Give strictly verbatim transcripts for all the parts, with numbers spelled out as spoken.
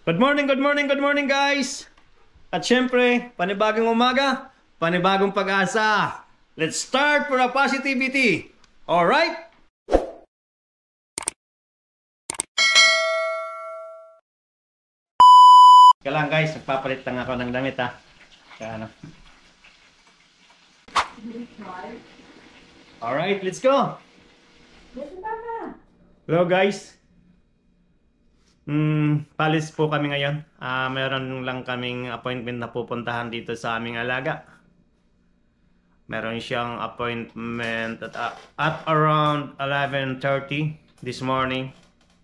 Good morning, good morning, good morning guys! At syempre, panibagong umaga, panibagong pag-asa. Let's start for a positivity. Alright? Kaya lang guys, nagpapalit lang ako ng damit ha. Kaya ano. Alright, let's go! Hello guys! Hmm, palis po kami ngayon. Ah, uh, meron lang kaming appointment na pupuntahan dito sa aming alaga. Meron siyang appointment at, uh, at around eleven thirty this morning.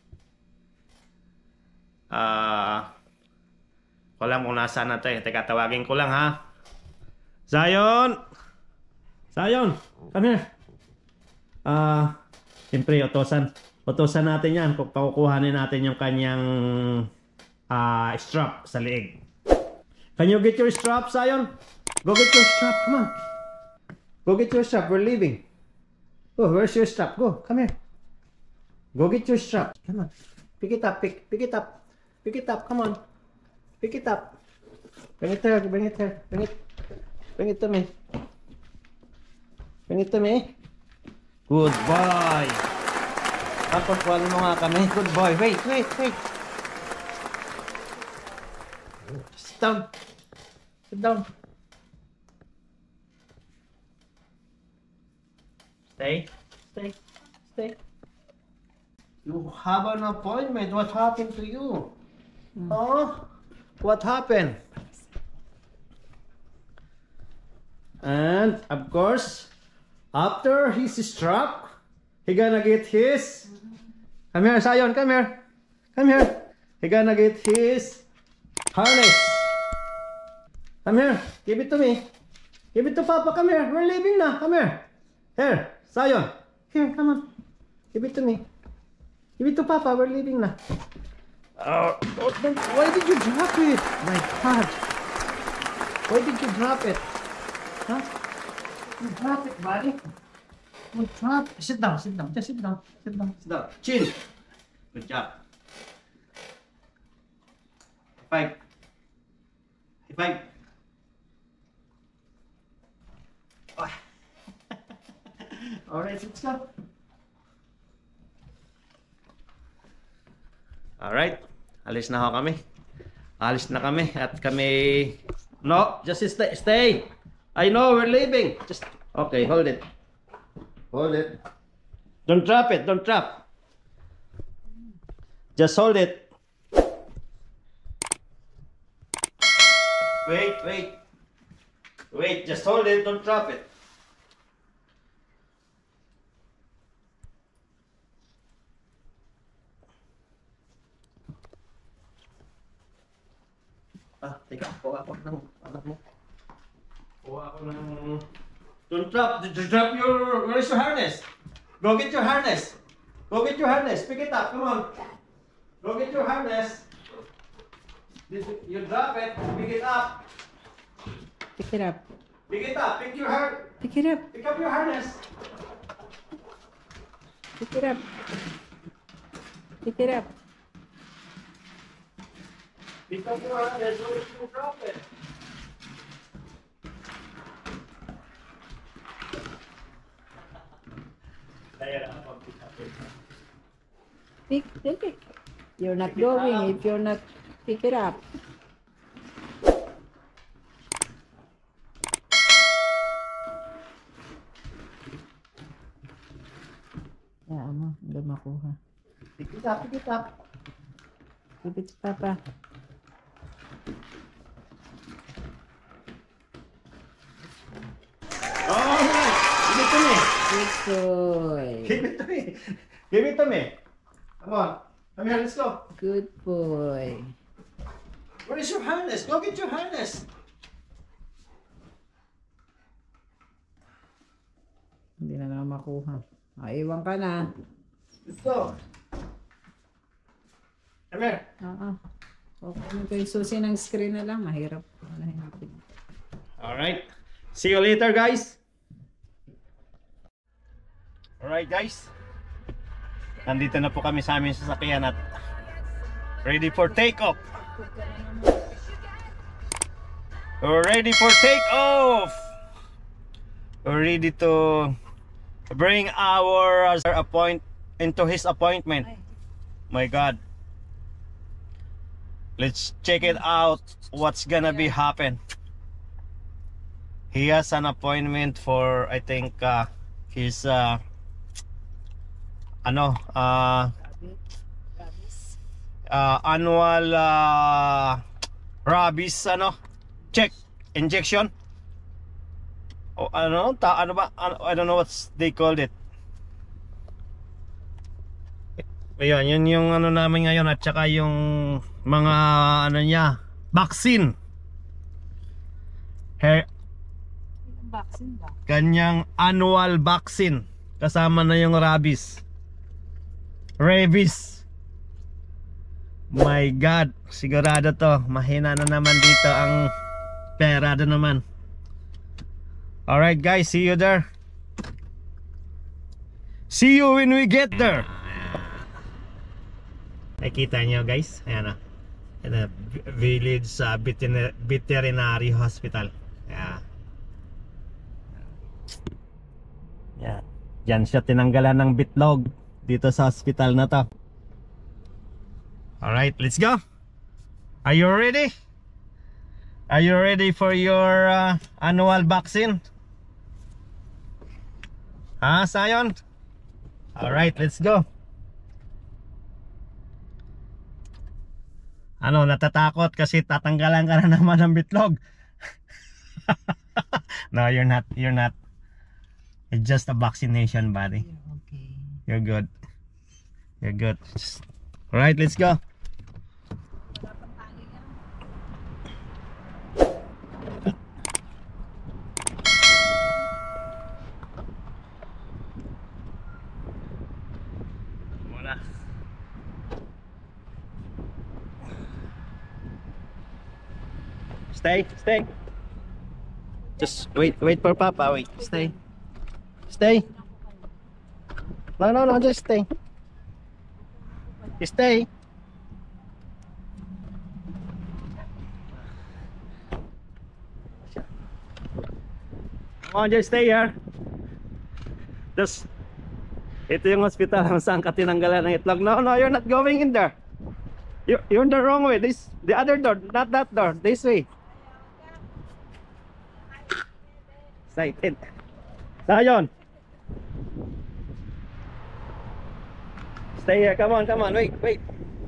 Ah, uh, ko lang kung nasaan na to eh. Teka, tawagin ko lang ha. Zion! Zion! Come here! Ah, uh, siyempre, utosan. Utosan natin yan. Pakukuhanin natin yung kanyang uh, strap sa leeg. Can you get your strap, Zion? Go get your strap. Come on. Go get your strap. We're leaving. Oh, where's your strap? Go. Come here. Go get your strap. Come on. Pick it up. Pick, pick it up. Pick it up. Come on. Pick it up. Bring it here. Bring it here. Bring it. Bring it to me. Bring it to me. Good boy. Tapos wala mo nga kami. Good boy. Wait, wait, wait. Sit down. Sit down. Stay. Stay. Stay. You have an appointment. What happened to you? Mm. Huh? What happened? And, of course, after he's strapped, he gonna get his... Come here, Zion, come here. Come here. He gonna get his harness. Come here. Give it to me. Give it to Papa. Come here. We're leaving now. Come here. Here, Zion. Here, come on. Give it to me. Give it to Papa. We're leaving now. Oh, oh, why did you drop it? My God. Why did you drop it? Huh? You drop it, buddy. Good job. Sit down, sit down. Just sit down. Sit down. Sit down. Chin. Good job. High five. High five. Oh. Alright, let's go. Alright. Alis na ho kami. Alis na kami. At kami... No, just stay. Stay. I know, we're leaving. Just... Okay, hold it. Hold it. Don't drop it. Don't drop. Just hold it. Wait, wait. Wait, just hold it. Don't drop it. Ah, teka. Kuha ako ng anak mo. Kuha ako ng... Don't drop, don't drop your, where's your harness? Go get your harness. Go get your harness. Pick it up, come on. Go get your harness. You drop it, pick it up. Pick it up. Pick it up, pick your harness. Pick it up. Pick up your harness. Pick it up. Pick it up. Pick up your harness, so you drop it. Pick, pick it. You're not pick going if you're not pick it up. Yeah, mo, hindi makuha. Pick it up, pick it up. Give it to Papa. Alright, give it to me. Good boy. Give it to me. Give it to me. Come on. Come here, let's go. Good boy. Where is your harness? Go get your harness. Hindi na naman makuha. Maiwan ka na. Let's go. Come here. Oo. Okay, ito yung susi ng screen na lang. Mahirap. Alright. See you later, guys. Alright, guys. Nandito na po kami sa aming sasakyan at ready for take off. We're ready for takeoff. We're ready to bring our uh, appoint into his appointment. My God. Let's check it out. What's gonna be happen? He has an appointment for, I think, uh, his uh, ano, uh, uh, annual uh, rabies ano check injection. O ano ta ano ba ano, I don't know what's they called it. Ayun, yun yung ano namin ngayon, at saka yung mga ano niya, vaccine. Hair, Vaccine ba? kanyang annual vaccine. Kasama na yung rabies. Rabies. My God, sigurado to. Mahina na naman dito ang pera na naman. Alright guys, see you there. See you when we get there. Nakita nyo guys, ayan o, ayan, village sa uh, veterinary hospital. Yeah. Yeah. Diyan siya tinanggalan ng bitlog dito sa hospital na to. Alright, let's go. Are you ready? Are you ready for your uh, annual vaccine? Ha, Sayon? Alright, let's go. Ano, natatakot kasi tatanggalan ka na naman ng bitlog. No, you're not, you're not. It's just a vaccination, buddy. Okay. You're good. You're good. Alright, let's go. Muna. Stay, stay. Just wait, wait for Papa. Wait, stay. Stay. No, no, no, just stay. Stay. Come on, just stay here. Just, ito yung hospital kung saan ka tinanggalan ng itlog. No, no, you're not going in there. You're, you're in the wrong way. This, the other door, not that door. This way. Excited. Sayon. Stay here. Come on, come on. Wait, wait.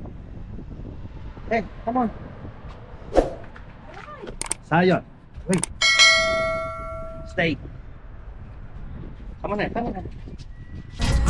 Hey, come on. Sayon. Wait. Stay. Come on, here. Come on. Here.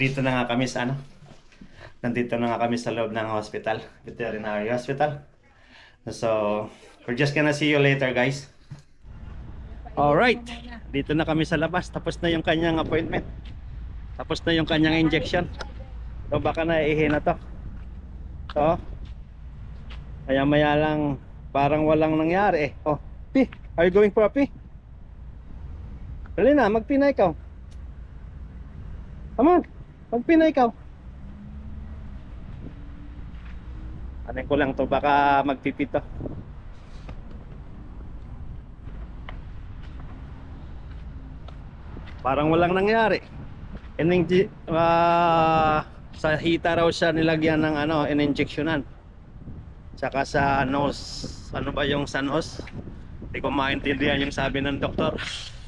nandito na nga kami sa ano? Nandito na nga kami sa loob ng hospital, veterinary hospital. So, we're just gonna see you later, guys. Alright, dito na kami sa labas. Tapos na yung kanyang appointment. Tapos na yung kanyang injection. So, baka naiihi na to. So, kaya maya lang, parang walang nangyari eh. Oh, Pi, are you going for a pee? Dali na, magpina ikaw. Come on, magpina ikaw. Anin ko lang to, baka magpipito. Parang walang nangyari. Ining uh, sa hita raw siya nilagyan ng ano, in-injectionan. Tsaka sa nose, ano ba yung sa nose? Hindi ko maintindihan yung sabi ng doktor.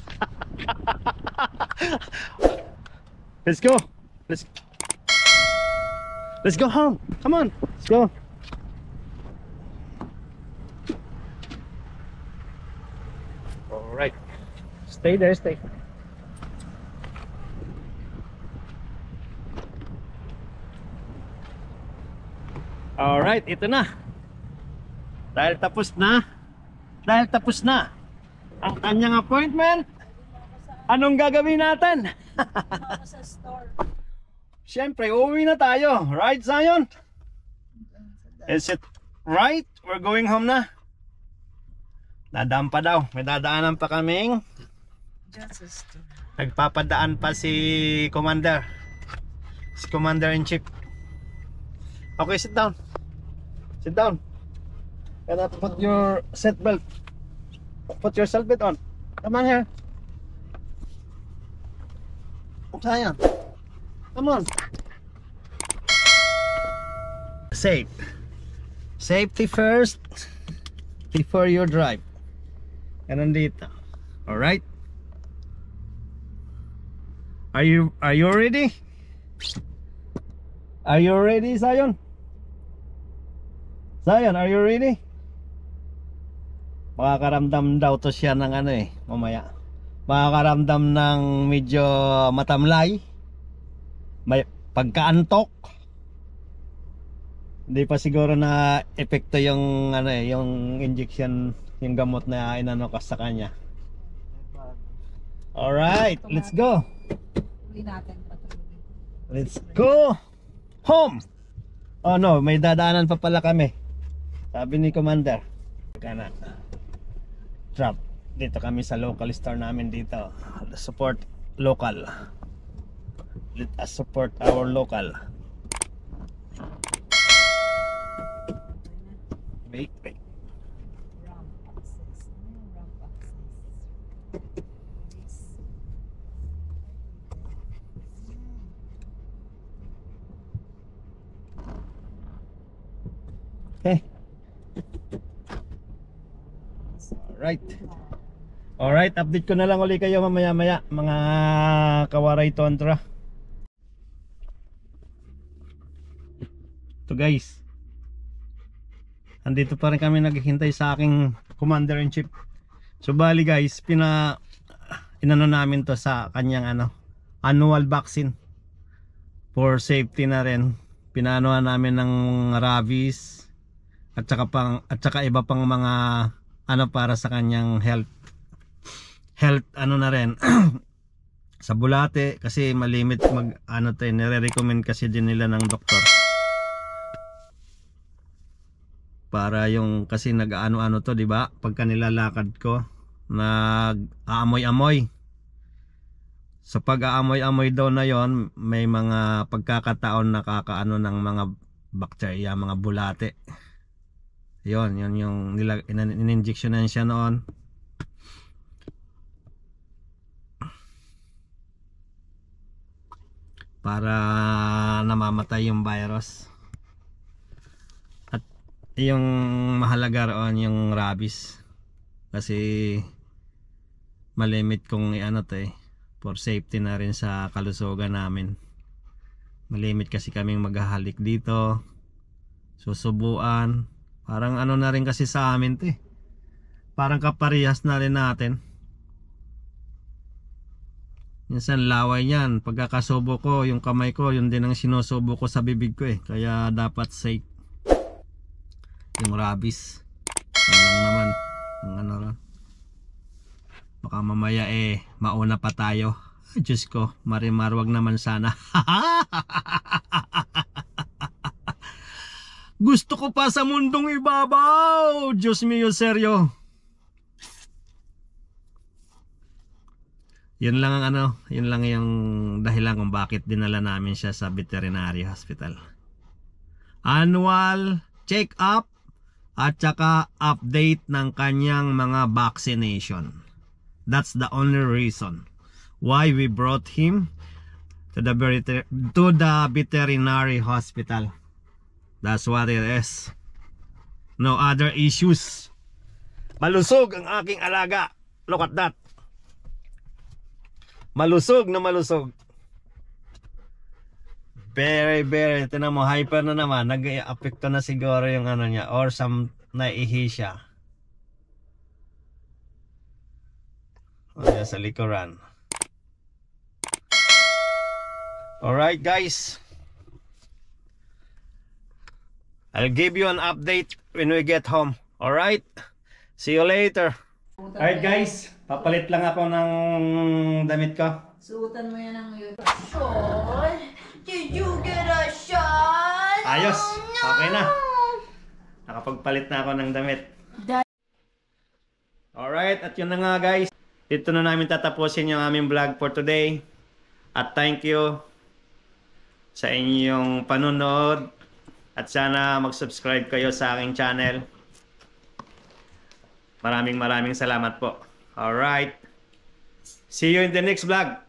Let's go. Let's Let's go home. Come on. Let's go. All right. Stay there, stay. All right, ito na. Dahil tapos na. Dahil tapos na ang kanyang appointment. Anong gagawin natin? Sa store. Siyempre, uuwi na tayo. Right, Zion? Is it right? We're going home na. Dadaan pa daw. May dadaanan pa kaming. Nagpapadaan pa si Commander. Si Commander-in-Chief. Okay, sit down. Sit down. And uh, put your seat belt. Put your seat belt on. Come on here. Zion. Come on. Safe. Safety first before you drive. Ganun dito. All right. Are you are you ready? Are you ready, Zion? Zion, are you ready? Makakaramdam daw to siya ng ano eh, mamaya. Makakaramdam ng medyo matamlay. May pagkaantok. Hindi pa siguro na epekto yung ano eh, yung injection, yung gamot na inano ka sa kanya. All right, let's go. Let's go home. Oh no, may dadaanan pa pala kami. Sabi ni Commander. Kana. Drop. Dito kami sa local store namin dito. Support local. Let us support our local. Wait, wait. Okay. Alright. Alright, update ko na lang ulit kayo mamaya maya mga kawaray tontra. Ito guys, andito pa rin kami naghihintay sa aking Commander-in-Chief. So bali guys, pina inano namin to sa kanyang ano, annual vaccine for safety na rin. Pinaanohan namin ng rabies at saka pang at saka iba pang mga ano para sa kanyang health health ano na rin sa bulate kasi malimit mag ano to, nire-recommend kasi din nila ng doktor para yung kasi nag-ano-ano to, di ba? Pagka nilalakad ko nag-aamoy-amoy. Sa pag-aamoy-amoy daw na yon, may mga pagkakataon nakakaano ng mga bacteria, mga bulate. Yon, yon yung in-injectionan siya noon. Para namamatay yung virus. At yung mahalaga roon yung rabies. Kasi malimit kung i-ano to eh. For safety na rin sa kalusugan namin. Malimit kasi kaming maghahalik dito. Susubuan. Parang ano na rin kasi sa amin to eh. Parang kaparehas na rin natin. Minsan laway niyan. Pagkakasubo ko, yung kamay ko, yun din ang sinusubo ko sa bibig ko eh. Kaya dapat safe. Yung rabies. Yan lang naman. Ang ano ron. Baka mamaya eh, mauna pa tayo. Ay, Diyos ko, marimar, wag naman sana. Gusto ko pa sa mundong ibabaw. Diyos mio, seryo. Yun lang ang ano, yun lang yung dahilan kung bakit dinala namin siya sa veterinary hospital. Annual check-up at saka update ng kanyang mga vaccination. That's the only reason why we brought him to the to the veterinary hospital. That's what it is. No other issues. Malusog ang aking alaga. Look at that. Malusog na malusog. Very, very. Tinan mo, hyper na naman. Nag-apekto na siguro yung ano niya. Or some naihi siya. O yan sa likuran. Alright guys. I'll give you an update when we get home. Alright? See you later. Alright guys. Papalit lang ako ng damit ko. Suotan mo yan ang yun. Sean, did you get a shot? Ayos. Oh, no. Okay na. Nakapagpalit na ako ng damit. Alright, at yun na nga guys. Dito na namin tatapusin yung aming vlog for today. At thank you sa inyong panunood. At sana mag-subscribe kayo sa aking channel. Maraming maraming salamat po. Alright. See you in the next vlog.